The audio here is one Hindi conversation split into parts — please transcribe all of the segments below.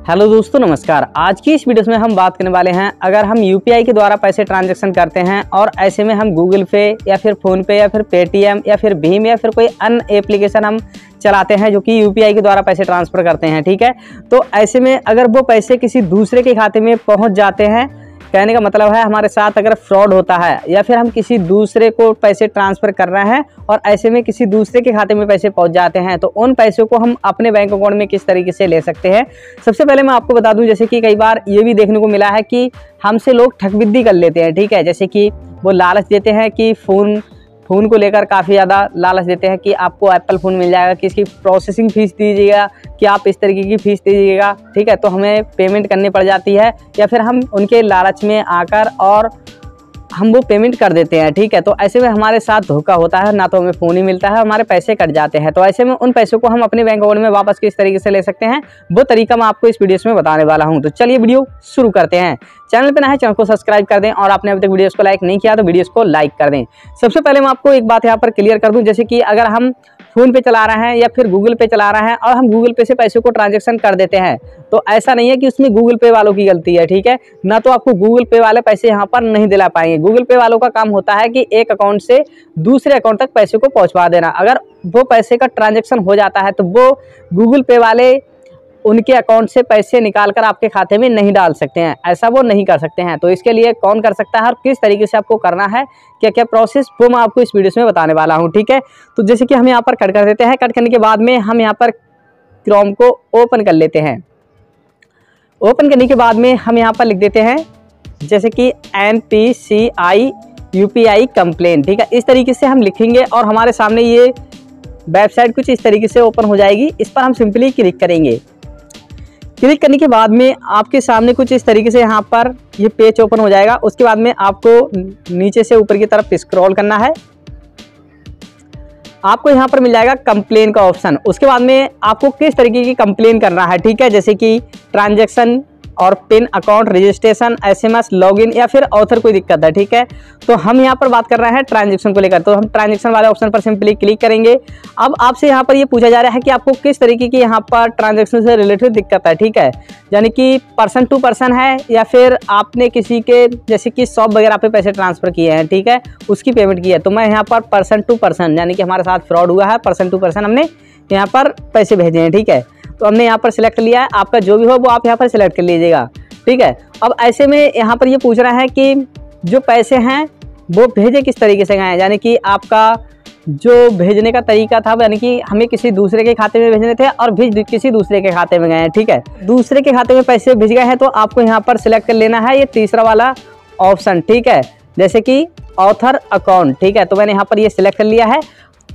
हेलो दोस्तों, नमस्कार। आज की इस वीडियो में हम बात करने वाले हैं, अगर हम यूपीआई के द्वारा पैसे ट्रांजैक्शन करते हैं और ऐसे में हम गूगल पे या फिर फ़ोन पे या फिर पेटीएम या फिर भीम या फिर कोई अन्य एप्लीकेशन हम चलाते हैं जो कि यूपीआई के द्वारा पैसे ट्रांसफ़र करते हैं, ठीक है। तो ऐसे में अगर वो पैसे किसी दूसरे के खाते में पहुंच जाते हैं, कहने का मतलब है हमारे साथ अगर फ्रॉड होता है या फिर हम किसी दूसरे को पैसे ट्रांसफ़र कर रहे हैं और ऐसे में किसी दूसरे के खाते में पैसे पहुंच जाते हैं, तो उन पैसों को हम अपने बैंक अकाउंट में किस तरीके से ले सकते हैं। सबसे पहले मैं आपको बता दूं, जैसे कि कई बार ये भी देखने को मिला है कि हमसे लोग ठगविद्धि कर लेते हैं, ठीक है। जैसे कि वो लालच देते हैं कि फ़ोन को लेकर काफ़ी ज़्यादा लालच देते हैं कि आपको एप्पल फ़ोन मिल जाएगा, कि इसकी प्रोसेसिंग फ़ीस दीजिएगा, कि आप इस तरीके की फ़ीस दीजिएगा, ठीक है। तो हमें पेमेंट करनी पड़ जाती है या फिर हम उनके लालच में आकर और हम वो पेमेंट कर देते हैं, ठीक है। तो ऐसे में हमारे साथ धोखा होता है, ना तो हमें फ़ोन ही मिलता है, हमारे पैसे कट जाते हैं। तो ऐसे में उन पैसों को हम अपने बैंक अकाउंट में वापस किस तरीके से ले सकते हैं, वो तरीका मैं आपको इस वीडियो में बताने वाला हूं। तो चलिए वीडियो शुरू करते हैं। चैनल पे नया है, चैनल को सब्सक्राइब कर दें और आपने अभी तक वीडियोस को लाइक नहीं किया तो वीडियोस को लाइक कर दें। सबसे पहले मैं आपको एक बात यहाँ पर क्लियर कर दूँ, जैसे कि अगर हम फ़ोन पे चला रहे हैं या फिर गूगल पे चला रहे हैं और हम गूगल पे से पैसे को ट्रांजैक्शन कर देते हैं, तो ऐसा नहीं है कि उसमें गूगल पे वालों की गलती है, ठीक है। ना तो आपको गूगल पे वाले पैसे यहाँ पर नहीं दिला पाएंगे। गूगल पे वालों का काम होता है कि एक अकाउंट से दूसरे अकाउंट तक पैसे को पहुँचवा देना। अगर वो पैसे का ट्रांजैक्शन हो जाता है तो वो गूगल पे वाले उनके अकाउंट से पैसे निकालकर आपके खाते में नहीं डाल सकते हैं, ऐसा वो नहीं कर सकते हैं। तो इसके लिए कौन कर सकता है और किस तरीके से आपको करना है, क्या क्या प्रोसेस, वो मैं आपको इस वीडियो में बताने वाला हूं, ठीक है। तो जैसे कि हम यहाँ पर कट कर देते हैं। कट करने के बाद में हम यहाँ पर क्रोम को ओपन कर लेते हैं। ओपन करने के बाद में हम यहाँ पर लिख देते हैं जैसे कि NPCI UPI कंप्लेन, ठीक है। इस तरीके से हम लिखेंगे और हमारे सामने ये वेबसाइट कुछ इस तरीके से ओपन हो जाएगी। इस पर हम सिंपली क्लिक करेंगे। क्लिक करने के बाद में आपके सामने कुछ इस तरीके से यहाँ पर ये पेज ओपन हो जाएगा। उसके बाद में आपको नीचे से ऊपर की तरफ स्क्रॉल करना है। आपको यहाँ पर मिल जाएगा कंप्लेन का ऑप्शन। उसके बाद में आपको किस तरीके की कंप्लेन करना है, ठीक है। जैसे कि ट्रांजैक्शन और pin, account registration, SMS, login या फिर ऑथर कोई दिक्कत है, ठीक है। तो हम यहाँ पर बात कर रहे हैं ट्रांजैक्शन को लेकर, तो हम ट्रांजैक्शन वाले ऑप्शन पर सिंपली क्लिक करेंगे। अब आपसे यहाँ पर ये पूछा जा रहा है कि आपको किस तरीके की यहाँ पर ट्रांजैक्शन से रिलेटेड दिक्कत है, ठीक है। यानी कि पर्सन टू पर्सन है या फिर आपने किसी के जैसे कि शॉप वगैरह पे पैसे ट्रांसफ़र किए हैं, ठीक है, उसकी पेमेंट की है। तो मैं यहाँ पर पर्सन टू पर्सन, यानी कि हमारे साथ फ्रॉड हुआ है, पर्सन टू पर्सन हमने यहाँ पर पैसे भेजे हैं, ठीक है। तो हमने यहाँ पर सिलेक्ट लिया है। आपका जो भी हो वो आप यहाँ पर सिलेक्ट कर लीजिएगा, ठीक है। अब ऐसे में यहाँ पर ये पूछ रहा है कि जो पैसे हैं वो भेजे किस तरीके से गए हैं, यानी कि आपका जो भेजने का तरीका था, यानी कि हमें किसी दूसरे के खाते में भेजने थे और भेज किसी दूसरे के खाते में गए हैं, ठीक है। दूसरे के खाते में पैसे भेज गए हैं तो आपको यहाँ पर सिलेक्ट कर लेना है ये तीसरा वाला ऑप्शन, ठीक है, जैसे कि ऑथर अकाउंट, ठीक है। तो मैंने यहाँ पर ये सिलेक्ट कर लिया है।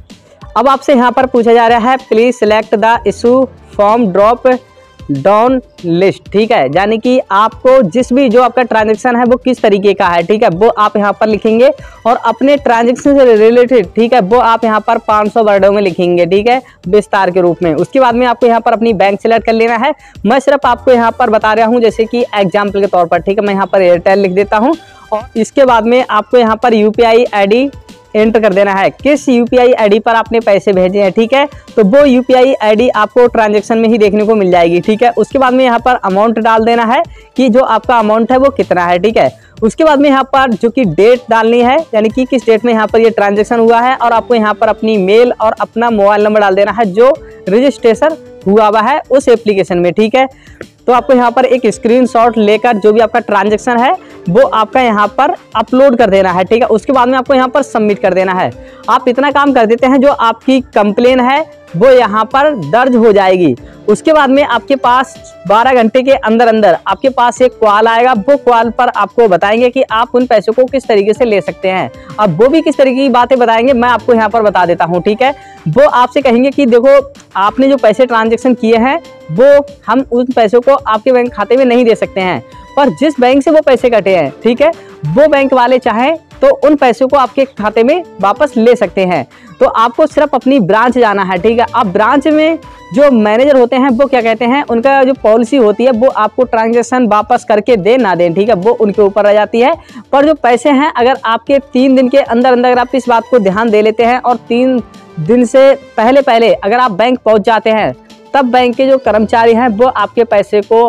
अब आपसे यहाँ पर पूछा जा रहा है please select the issue form drop down list, ठीक है। यानी कि आपको जिस भी जो आपका ट्रांजैक्शन है वो किस तरीके का है, ठीक है, वो आप यहाँ पर लिखेंगे और अपने ट्रांजैक्शन से रिलेटेड, ठीक है, वो आप यहाँ पर 500 वर्डों में लिखेंगे, ठीक है, विस्तार के रूप में। उसके बाद में आपको यहाँ पर अपनी बैंक सेलेक्ट कर लेना है। मैं सिर्फ आपको यहाँ पर बता रहा हूँ जैसे कि एग्जाम्पल के तौर पर, ठीक है। मैं यहाँ पर एयरटेल लिख देता हूँ और इसके बाद में आपको यहाँ पर UPI ID एंटर कर देना है, किस UPI ID पर आपने पैसे भेजे हैं, ठीक है। तो वो UPI ID आपको ट्रांजैक्शन में ही देखने को मिल जाएगी, ठीक है। उसके बाद में यहाँ पर अमाउंट डाल देना है कि जो आपका अमाउंट है वो कितना है, ठीक है। उसके बाद में यहाँ पर जो कि डेट डालनी है, यानी कि किस डेट में यहाँ पर ये ट्रांजैक्शन हुआ है, और आपको यहाँ पर अपनी मेल और अपना मोबाइल नंबर डाल देना है जो रजिस्ट्रेशन हुआ है उस एप्लीकेशन में, ठीक है। तो आपको यहाँ पर एक स्क्रीनशॉट लेकर जो भी आपका ट्रांजैक्शन है वो आपका यहाँ पर अपलोड कर देना है, ठीक है। उसके बाद में आपको यहाँ पर सबमिट कर देना है। आप इतना काम कर देते हैं, जो आपकी कंप्लेन है वो यहाँ पर दर्ज हो जाएगी। उसके बाद में आपके पास 12 घंटे के अंदर अंदर आपके पास एक कॉल आएगा। वो कॉल पर आपको बताएंगे कि आप उन पैसों को किस तरीके से ले सकते हैं। अब वो भी किस तरीके की बातें बताएंगे मैं आपको यहाँ पर बता देता हूँ, ठीक है। वो आपसे कहेंगे कि देखो आपने जो पैसे ट्रांजैक्शन किए हैं वो हम उन पैसों को आपके बैंक खाते में नहीं दे सकते हैं, पर जिस बैंक से वो पैसे कटे हैं, ठीक है, वो बैंक वाले चाहें तो उन पैसों को आपके खाते में वापस ले सकते हैं। तो आपको सिर्फ अपनी ब्रांच जाना है, ठीक है। अब ब्रांच में जो मैनेजर होते हैं वो क्या कहते हैं, उनका जो पॉलिसी होती है वो आपको ट्रांजैक्शन वापस करके दे ना दें, ठीक है, वो उनके ऊपर रह जाती है। पर जो पैसे हैं अगर आपके 3 दिन के अंदर अंदर अगर आप इस बात को ध्यान दे लेते हैं और 3 दिन से पहले अगर आप बैंक पहुंच जाते हैं, तब बैंक के जो कर्मचारी हैं वो आपके पैसे को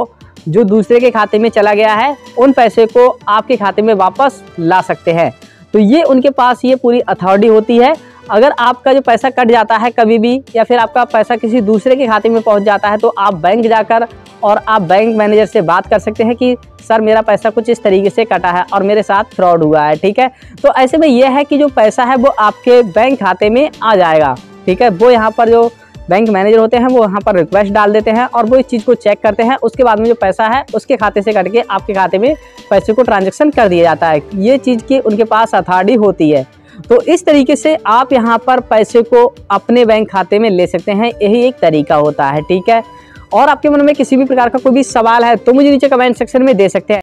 जो दूसरे के खाते में चला गया है उन पैसे को आपके खाते में वापस ला सकते हैं। तो ये उनके पास ये पूरी अथॉरिटी होती है। अगर आपका जो पैसा कट जाता है कभी भी, या फिर आपका पैसा किसी दूसरे के खाते में पहुंच जाता है, तो आप बैंक जाकर और आप बैंक मैनेजर से बात कर सकते हैं कि सर मेरा पैसा कुछ इस तरीके से कटा है और मेरे साथ फ्रॉड हुआ है। ठीक है, तो ऐसे में यह है कि जो पैसा है वो आपके बैंक खाते में आ जाएगा। ठीक है, वो यहाँ पर जो बैंक मैनेजर होते हैं वो यहाँ पर रिक्वेस्ट डाल देते हैं और वो इस चीज़ को चेक करते हैं। उसके बाद में जो पैसा है उसके खाते से कट के आपके खाते में पैसे को ट्रांजैक्शन कर दिया जाता है। ये चीज़ की उनके पास अथॉरिटी होती है। तो इस तरीके से आप यहाँ पर पैसे को अपने बैंक खाते में ले सकते हैं, यही एक तरीका होता है। ठीक है, और आपके मन में किसी भी प्रकार का कोई भी सवाल है तो मुझे नीचे कमेंट सेक्शन में दे सकते हैं।